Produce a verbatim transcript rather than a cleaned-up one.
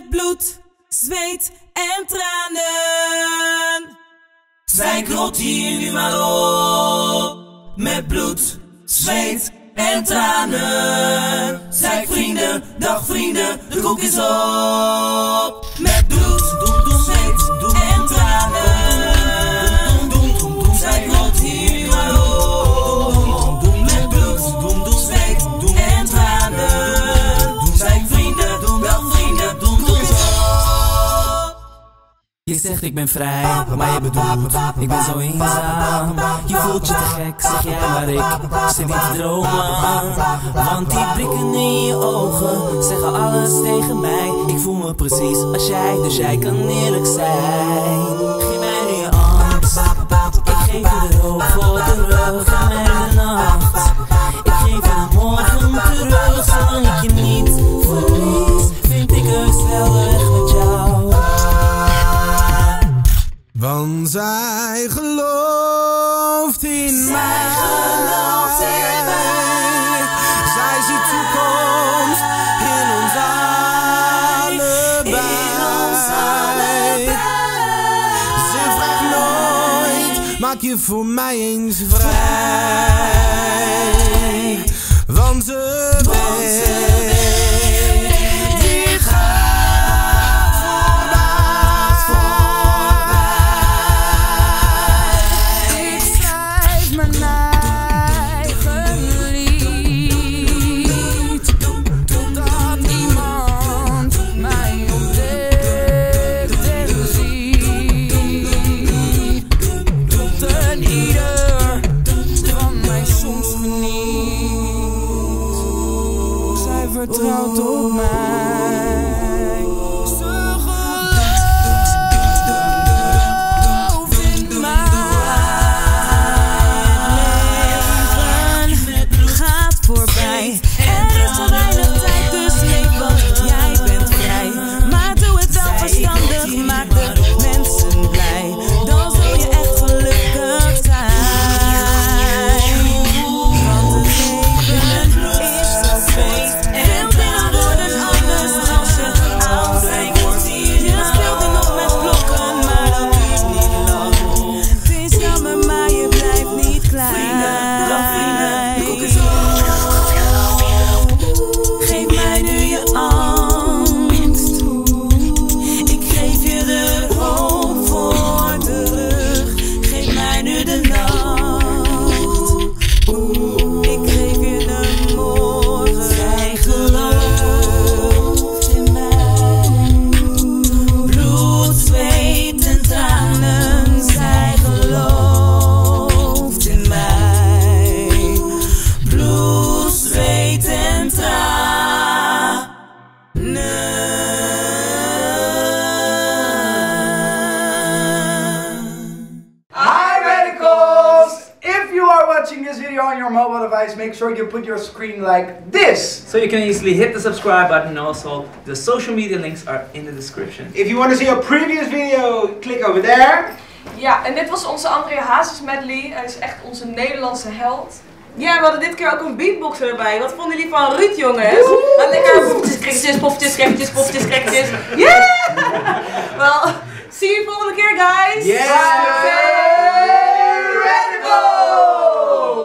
bloed, zweet en tranen. Zij klopt hier nu maar op. Met bloed, zweet en tranen. Zij vrienden, dag vrienden, de koek is op. Met bloed, zweet en tranen. Zij klopt hier nu maar op. Met bloed, zweet en tranen. Zij vrienden, dag vrienden, de koek is op. Je zegt ik ben vrij, maar je bedoelt ik ben zo eenzaam. Je voelt je te gek, zeg jij, maar ik zit niet te dromen. Want die blikken in je ogen zeggen alles tegen mij. Ik voel me precies als jij, dus jij kan eerlijk zijn. Geef mij nu je angst, ik geef je de hoop voor de rug. Geef mij de nacht, ik geef je de morgen terug. Zolang ik je niet verlies, vind ik heus wel de weg met jou. Want zij gelooft in zij mij. gelooft in mij. Zij ziet toekomst in ons allebei. In ons allebei. Ze vraagt nooit, maak je voor mij eens vrij. Want ze weet, dit gaat voorbij. Ik schrijf mijn eigen lied, totdat iemand mij ontdekt en ziet. Tot een ieder van mij soms geniet. Zij vertrouwt op mij. Ze gelooft in mij. leven gaat voorbij. Er is zo weinig tijd, dus leef, want jij bent vrij. Maar doe het wel verstandig, maak de mensen blij. Dan zul je echt gelukkig zijn. Want het leven is zo feest. Veel dingen worden anders als je ouder wordt. Je speelt er nog met blokken, maar dat duurt niet lang. Het is jammer, maar je blijft niet klein. Geef mij nu je angst. Ik geef je de hoop voor terug. Geef mij nu de nacht. Ik geef je de morgen. Zij gelooft in mij. Bloed, zweet en tranen. Zij gelooft in mij. Bloed, zweet en tranen. Hi radicals! If you are watching this video on your mobile device, make sure you put your screen like this. So you can easily hit the subscribe button, and also the social media links are in the description. If you want to see a previous video, click over there. Ja, en dit was onze Andre Hazes Medley. Hij is echt onze Nederlandse held. Ja, we hadden dit keer ook een beatboxer erbij. Wat vonden jullie van Ruud, jongens? Wat lekker poffertjes, krekketjes, poffertjes, krekketjes, poffertjes, krekketjes. Yeah! Wel, see you volgende keer, guys! Yeah! Bye.